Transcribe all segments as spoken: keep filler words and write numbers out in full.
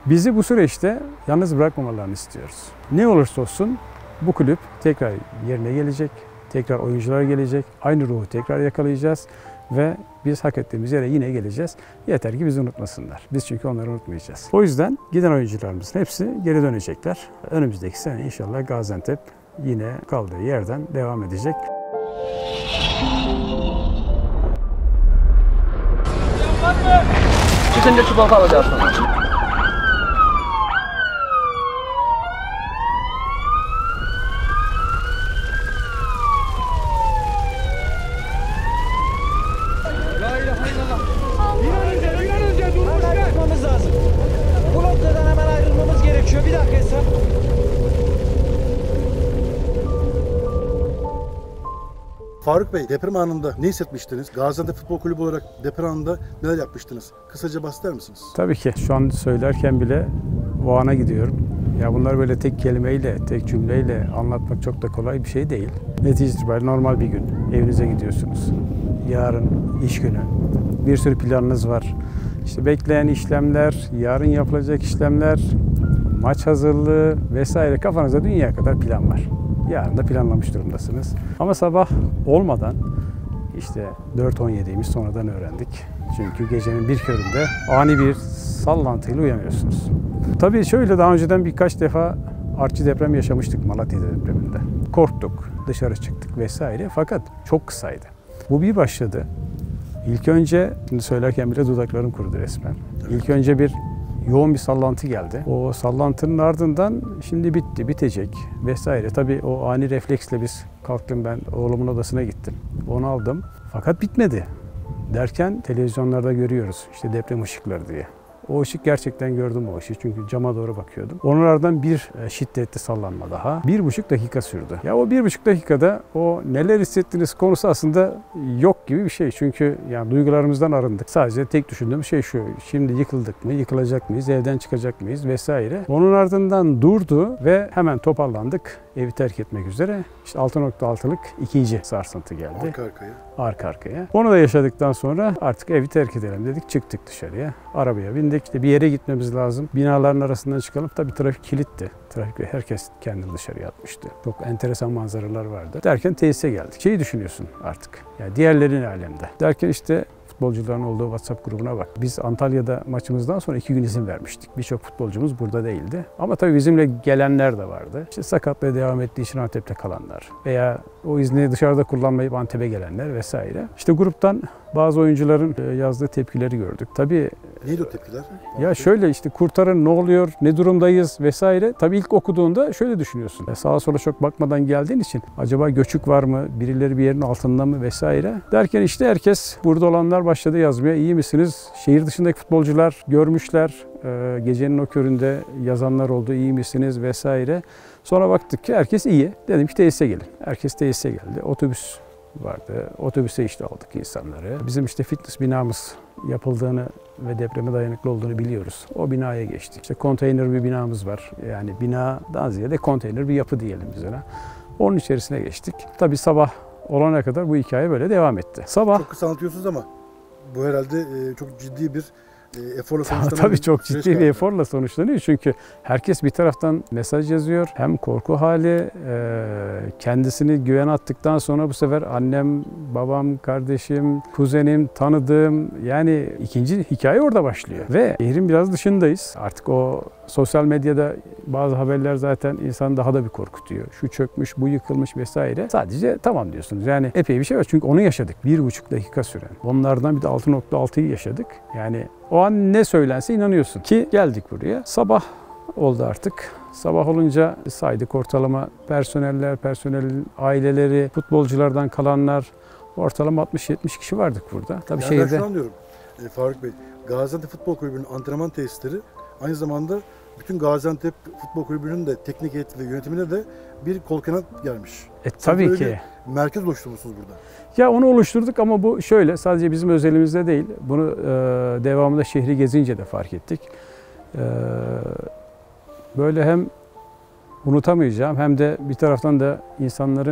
Bizi bu süreçte yalnız bırakmamalarını istiyoruz. Ne olursa olsun bu kulüp tekrar yerine gelecek, tekrar oyuncular gelecek, aynı ruhu tekrar yakalayacağız ve biz hak ettiğimiz yere yine geleceğiz. Yeter ki bizi unutmasınlar. Biz çünkü onları unutmayacağız. O yüzden giden oyuncularımızın hepsi geri dönecekler. Önümüzdeki sene inşallah Gaziantep yine kaldığı yerden devam edecek. Çıkınca çikolata alacağız sonra. Faruk Bey, deprem anında ne hissetmiştiniz? Gaziantep Futbol Kulübü olarak deprem anında neler yapmıştınız? Kısaca bahseder misiniz? Tabii ki. Şu an söylerken bile o ana gidiyorum. Ya bunlar böyle tek kelimeyle, tek cümleyle anlatmak çok da kolay bir şey değil. Netice itibariyle normal bir gün. Evinize gidiyorsunuz. Yarın iş günü. Bir sürü planınız var. İşte bekleyen işlemler, yarın yapılacak işlemler, maç hazırlığı vesaire. Kafanızda dünya kadar plan var. Yarın da planlamış durumdasınız. Ama sabah olmadan işte dört on yedi'ymiş sonradan öğrendik. Çünkü gecenin bir köründe ani bir sallantıyla uyanıyorsunuz. Tabii şöyle daha önceden birkaç defa artçı deprem yaşamıştık Malatya depreminde. Korktuk, dışarı çıktık vesaire fakat çok kısaydı. Bu bir başladı. İlk önce, şimdi söylerken bile dudaklarım kurudu resmen. İlk önce bir yoğun bir sallantı geldi. O sallantının ardından şimdi bitti, bitecek vesaire. Tabii o ani refleksle biz kalktım, ben oğlumun odasına gittim. Onu aldım. Fakat bitmedi. Derken televizyonlarda görüyoruz işte deprem ışıkları diye. O ışık gerçekten gördüm o ışığı çünkü cama doğru bakıyordum. Onlardan bir şiddetli sallanma daha. Bir buçuk dakika sürdü. Ya o bir buçuk dakikada o neler hissettiniz konusu aslında yok gibi bir şey. Çünkü yani duygularımızdan arındık. Sadece tek düşündüğüm şey şu. Şimdi yıkıldık mı? Yıkılacak mıyız? Evden çıkacak mıyız? Vesaire. Onun ardından durdu ve hemen toparlandık. Evi terk etmek üzere. İşte altı nokta altı'lık ikinci sarsıntı geldi. Arka arkaya. Arka arkaya. Onu da yaşadıktan sonra artık evi terk edelim dedik. Çıktık dışarıya. Arabaya bindik. İşte bir yere gitmemiz lazım. Binaların arasından çıkalım. Tabii trafik kilitti. Trafikte herkes kendini dışarıya atmıştı. Çok enteresan manzaralar vardı. Derken tesise geldik. Şeyi düşünüyorsun artık. Yani diğerlerin alemde. Derken işte futbolcuların olduğu WhatsApp grubuna bak. Biz Antalya'da maçımızdan sonra iki gün izin vermiştik. Birçok futbolcumuz burada değildi. Ama tabii bizimle gelenler de vardı. İşte sakatlığa devam ettiği için Antep'te kalanlar veya o izni dışarıda kullanmayıp Antep'e gelenler vesaire. İşte gruptan bazı oyuncuların yazdığı tepkileri gördük. Tabii neydi o tepkiler? Ya şöyle işte kurtarın, ne oluyor, ne durumdayız vesaire. Tabii ilk okuduğunda şöyle düşünüyorsun. E sağa sola çok bakmadan geldiğin için acaba göçük var mı, birileri bir yerin altında mı vesaire. Derken işte herkes, burada olanlar başladı yazmaya. İyi misiniz? Şehir dışındaki futbolcular görmüşler. E, gecenin o köründe yazanlar oldu. İyi misiniz vesaire. Sonra baktık ki herkes iyi. Dedim ki tesise gelin. Herkes tesise geldi. Otobüs vardı. Otobüse işte aldık insanları. Bizim işte fitness binamız yapıldığını ve depreme dayanıklı olduğunu biliyoruz. O binaya geçtik. İşte konteyner bir binamız var. Yani binadan ziyade konteyner bir yapı diyelim biz ona. Onun içerisine geçtik. Tabii sabah olana kadar bu hikaye böyle devam etti. Sabah... Çok kısa anlatıyorsunuz ama bu herhalde çok ciddi bir eforla sonuçlanan. Tabii çok ciddi bir eforla sonuçlanıyor çünkü herkes bir taraftan mesaj yazıyor. Hem korku hali, kendisini güvene attıktan sonra bu sefer annem, babam, kardeşim, kuzenim, tanıdığım, yani ikinci hikaye orada başlıyor. Ve şehrin biraz dışındayız. Artık o sosyal medyada bazı haberler zaten insanı daha da bir korkutuyor. Şu çökmüş, bu yıkılmış vesaire. Sadece tamam diyorsunuz. Yani epey bir şey var çünkü onu yaşadık. Bir buçuk dakika süren. Onlardan bir de altı nokta altı'yı yaşadık. Yani o an ne söylense inanıyorsun ki geldik buraya. Sabah oldu artık. Sabah olunca saydık ortalama personeller, personelin aileleri, futbolculardan kalanlar, ortalama altmış yetmiş kişi vardık burada. Tabii yani şehirde... ben şunu anlıyorum e, Faruk Bey. Gaziantep Futbol Kulübü'nün antrenman tesisleri aynı zamanda bütün Gaziantep Futbol Kulübü'nün de teknik heyeti ve yönetimine de bir kol kanat gelmiş. E, tabii ki. Merkez oluşturmuşsunuz burada. Ya onu oluşturduk ama bu şöyle, sadece bizim özelimizde değil. Bunu e, devamında şehri gezince de fark ettik. E, böyle hem unutamayacağım hem de bir taraftan da insanların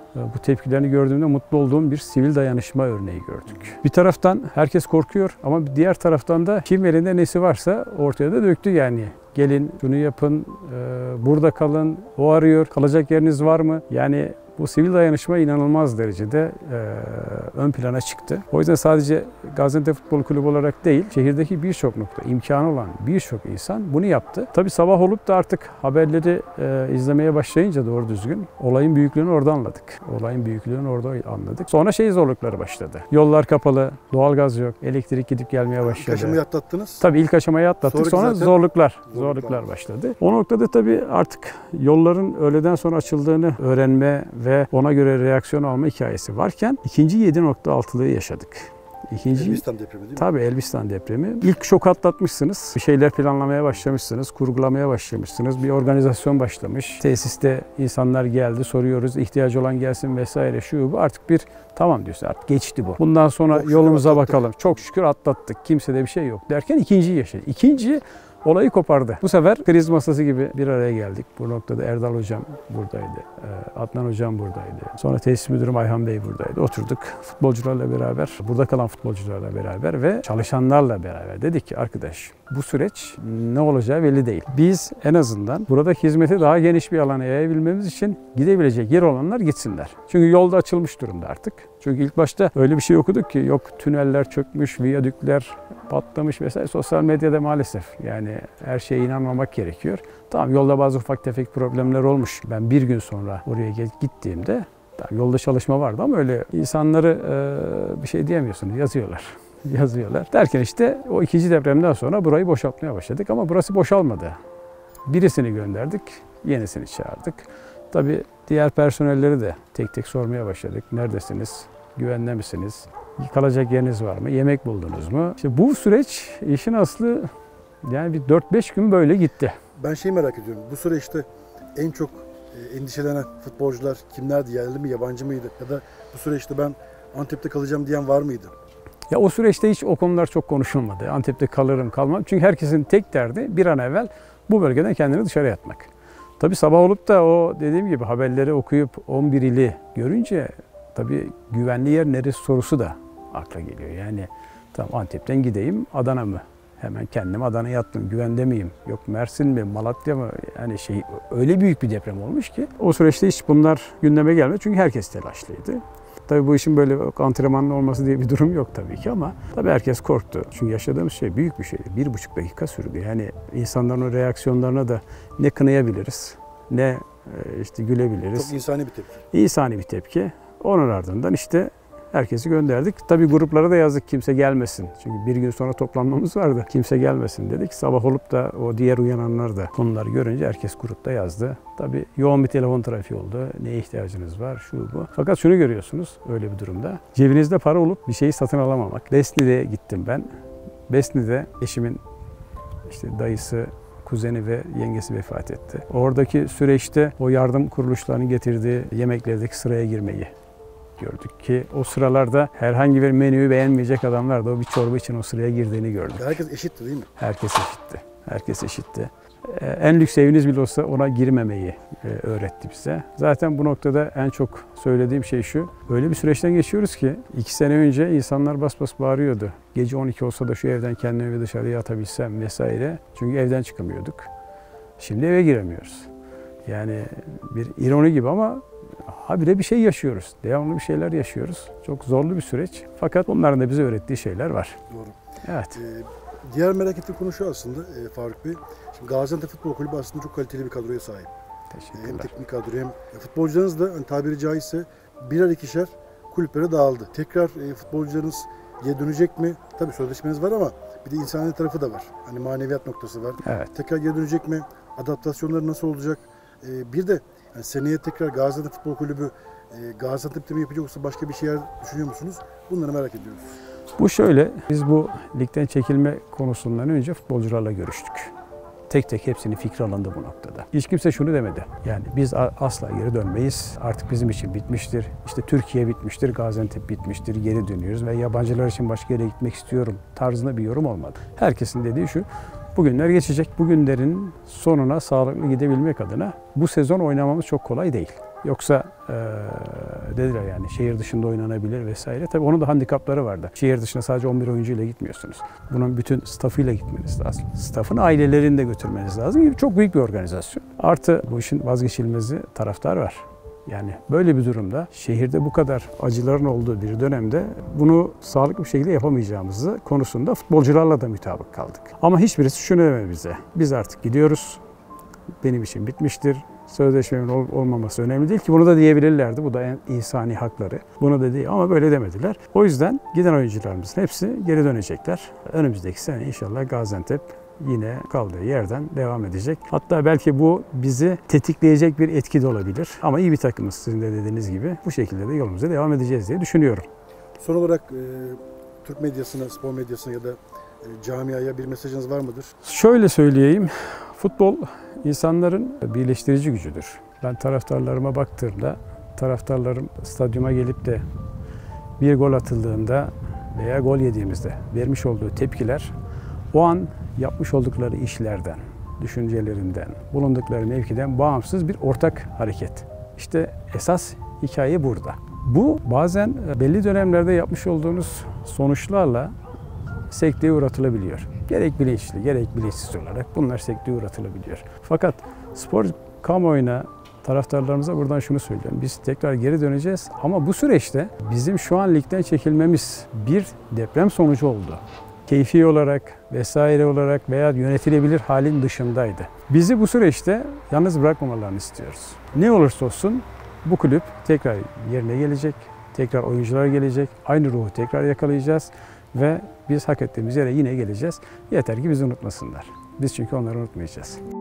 bu tepkilerini gördüğümde mutlu olduğum bir sivil dayanışma örneği gördük. Bir taraftan herkes korkuyor ama diğer taraftan da kim elinde nesi varsa ortaya da döktü yani. Gelin, şunu yapın, burada kalın, o arıyor, kalacak yeriniz var mı? Yani bu sivil dayanışma inanılmaz derecede e, ön plana çıktı. O yüzden sadece Gaziantep Futbol Kulübü olarak değil, şehirdeki birçok nokta, imkanı olan birçok insan bunu yaptı. Tabii sabah olup da artık haberleri e, izlemeye başlayınca doğru düzgün olayın büyüklüğünü orada anladık. Olayın büyüklüğünü orada anladık. Sonra şey zorlukları başladı. Yollar kapalı, doğalgaz yok, elektrik gidip gelmeye başladı. İlk aşamayı atlattınız. Tabii ilk aşamayı atlattık. Sonraki Sonra zaten zorluklar, zorluklar. zorluklar başladı. O noktada tabii artık yolların öğleden sonra açıldığını öğrenme ve ona göre reaksiyon alma hikayesi varken ikinci yedi nokta altılığı yaşadık. İkinci, Elbistan depremi değil mi? Tabii Elbistan depremi. İlk şok atlatmışsınız. Bir şeyler planlamaya başlamışsınız. Kurgulamaya başlamışsınız. Bir organizasyon başlamış. Tesiste insanlar geldi. Soruyoruz. İhtiyacı olan gelsin vesaire. Şu bu. Artık bir tamam diyorsun. Artık geçti bu. Bundan sonra Çok şükür yolumuza atlattık. bakalım. Çok şükür atlattık. Kimsede bir şey yok derken ikinciyi yaşadık. İkinci olayı kopardı. Bu sefer kriz masası gibi bir araya geldik. Bu noktada Erdal Hocam buradaydı. Adnan Hocam buradaydı. Sonra tesis müdürüm Ayhan Bey buradaydı. Oturduk futbolcularla beraber, burada kalan futbolcularla beraber ve çalışanlarla beraber dedik ki arkadaş bu süreç ne olacağı belli değil. Biz en azından buradaki hizmeti daha geniş bir alana yayabilmemiz için gidebilecek yer olanlar gitsinler. Çünkü yolda açılmış durumda artık. Çünkü ilk başta öyle bir şey okuduk ki yok tüneller çökmüş, viyadükler patlamış vesaire. Sosyal medyada maalesef yani her şeye inanmamak gerekiyor. Tamam yolda bazı ufak tefek problemler olmuş. Ben bir gün sonra oraya gittiğimde tamam, yolda çalışma vardı ama öyle insanları e, bir şey diyemiyorsunuz. Yazıyorlar. Yazıyorlar. Derken işte o ikinci depremden sonra burayı boşaltmaya başladık ama burası boşalmadı. Birisini gönderdik, yenisini çağırdık. Tabii diğer personelleri de tek tek sormaya başladık. Neredesiniz? Güvende misiniz? Kalacak yeriniz var mı? Yemek buldunuz mu? İşte bu süreç işin aslı yani bir dört beş gün böyle gitti. Ben şeyi merak ediyorum. Bu süreçte en çok e, endişelenen futbolcular kimlerdi? Yerli mi, yabancı mıydı? Ya da bu süreçte ben Antep'te kalacağım diyen var mıydı? Ya o süreçte hiç o konular çok konuşulmadı. Antep'te kalırım kalmam. Çünkü herkesin tek derdi bir an evvel bu bölgeden kendini dışarı atmak. Tabii sabah olup da o dediğim gibi haberleri okuyup on bir ili görünce tabii güvenli yer neresi sorusu da akla geliyor. Yani tamam Antep'ten gideyim Adana mı? Hemen kendimi Adana'ya attım. Güvende miyim? Yok Mersin mi? Malatya mı? Yani şey öyle büyük bir deprem olmuş ki o süreçte hiç bunlar gündeme gelmedi. Çünkü herkes telaşlıydı. Tabii bu işin böyle antrenmanlı olması diye bir durum yok tabii ki ama tabii herkes korktu. Çünkü yaşadığımız şey büyük bir şeydi. Bir buçuk dakika sürdü. Yani insanların o reaksiyonlarına da ne kınayabiliriz, ne işte gülebiliriz. Çok insani bir tepki. İnsani bir tepki. Onun ardından işte herkesi gönderdik. Tabii gruplara da yazdık kimse gelmesin. Çünkü bir gün sonra toplanmamız vardı. Kimse gelmesin dedik. Sabah olup da o diğer uyananlar da konuları görünce herkes grupta yazdı. Tabii yoğun bir telefon trafiği oldu. Neye ihtiyacınız var? Şu bu. Fakat şunu görüyorsunuz öyle bir durumda. Cebinizde para olup bir şeyi satın alamamak. Besni'de gittim ben. Besni'de eşimin işte dayısı, kuzeni ve yengesi vefat etti. Oradaki süreçte o yardım kuruluşlarının getirdiği yemeklerdeki sıraya girmeyi gördük ki o sıralarda herhangi bir menüyü beğenmeyecek adamlar da o bir çorba için o sıraya girdiğini gördük. Herkes eşitti değil mi? Herkes eşitti. Herkes eşitti. En lüks eviniz bile olsa ona girmemeyi öğretti bize. Zaten bu noktada en çok söylediğim şey şu. Öyle bir süreçten geçiyoruz ki iki sene önce insanlar bas bas bağırıyordu. Gece on iki olsa da şu evden kendimi dışarıya atabilsem vesaire. Çünkü evden çıkamıyorduk. Şimdi eve giremiyoruz. Yani bir ironi gibi ama habire bir şey yaşıyoruz. Devamlı bir şeyler yaşıyoruz. Çok zorlu bir süreç. Fakat bunların da bize öğrettiği şeyler var. Doğru. Evet. Ee, diğer merak ettiğim konu şu aslında e, Faruk Bey. Şimdi Gaziantep Futbol Kulübü aslında çok kaliteli bir kadroya sahip. Hem Teşekkürler. teknik kadro hem futbolcularınız da hani tabiri caizse birer ikişer kulüplere dağıldı. Tekrar e, futbolcularınız geri dönecek mi? Tabii sözleşmeniz var ama bir de insani tarafı da var. Hani maneviyat noktası var. Evet. Tekrar geri dönecek mi? Adaptasyonları nasıl olacak? E, bir de yani seneye tekrar Gaziantep Futbol Kulübü e, Gaziantep'te mi yapacak yoksa başka bir şeyler düşünüyor musunuz? Bunları merak ediyoruz. Bu şöyle, biz bu ligden çekilme konusundan önce futbolcularla görüştük. Tek tek hepsinin fikri alındı bu noktada. Hiç kimse şunu demedi. Yani biz asla geri dönmeyiz. Artık bizim için bitmiştir. İşte Türkiye bitmiştir, Gaziantep bitmiştir. Geri dönüyoruz ve yabancılar için başka yere gitmek istiyorum tarzında bir yorum olmadı. Herkesin dediği şu. Bugünler geçecek. Bugünlerin sonuna sağlıklı gidebilmek adına bu sezon oynamamız çok kolay değil. Yoksa e, dediler yani şehir dışında oynanabilir vesaire. Tabii onun da handikapları vardı. Şehir dışına sadece on bir oyuncuyla gitmiyorsunuz. Bunun bütün staffıyla gitmeniz lazım. Staffın ailelerini de götürmeniz lazım. Çok büyük bir organizasyon. Artı bu işin vazgeçilmezi taraftar var. Yani böyle bir durumda şehirde bu kadar acıların olduğu bir dönemde bunu sağlıklı bir şekilde yapamayacağımızı konusunda futbolcularla da mutabık kaldık. Ama hiçbirisi şunu demedi bize. Biz artık gidiyoruz. Benim için bitmiştir. Sözleşmemin ol- olmaması önemli değil ki bunu da diyebilirlerdi. Bu da en insani hakları. Bunu da değil ama böyle demediler. O yüzden giden oyuncularımızın hepsi geri dönecekler. Önümüzdeki sene inşallah Gaziantep yine kaldığı yerden devam edecek. Hatta belki bu bizi tetikleyecek bir etki de olabilir. Ama iyi bir takımız sizin de dediğiniz gibi. Bu şekilde de yolumuza devam edeceğiz diye düşünüyorum. Son olarak e, Türk medyasına, spor medyasına ya da e, camiaya bir mesajınız var mıdır? Şöyle söyleyeyim. Futbol insanların birleştirici gücüdür. Ben taraftarlarıma baktığımda, taraftarlarım stadyuma gelip de bir gol atıldığında veya gol yediğimizde vermiş olduğu tepkiler o an yapmış oldukları işlerden, düşüncelerinden, bulundukları mevkiden bağımsız bir ortak hareket. İşte esas hikaye burada. Bu bazen belli dönemlerde yapmış olduğunuz sonuçlarla sekteye uğratılabiliyor. Gerek bilinçli, gerek bilinçsiz olarak bunlar sekteye uğratılabiliyor. Fakat spor kamuoyuna, taraftarlarımıza buradan şunu söylüyorum. Biz tekrar geri döneceğiz ama bu süreçte bizim şu an ligden çekilmemiz bir deprem sonucu oldu. Keyfi olarak vesaire olarak veya yönetilebilir halin dışındaydı. Bizi bu süreçte yalnız bırakmamalarını istiyoruz. Ne olursa olsun bu kulüp tekrar yerine gelecek, tekrar oyuncular gelecek, aynı ruhu tekrar yakalayacağız ve biz hak ettiğimiz yere yine geleceğiz. Yeter ki bizi unutmasınlar. Biz çünkü onları unutmayacağız.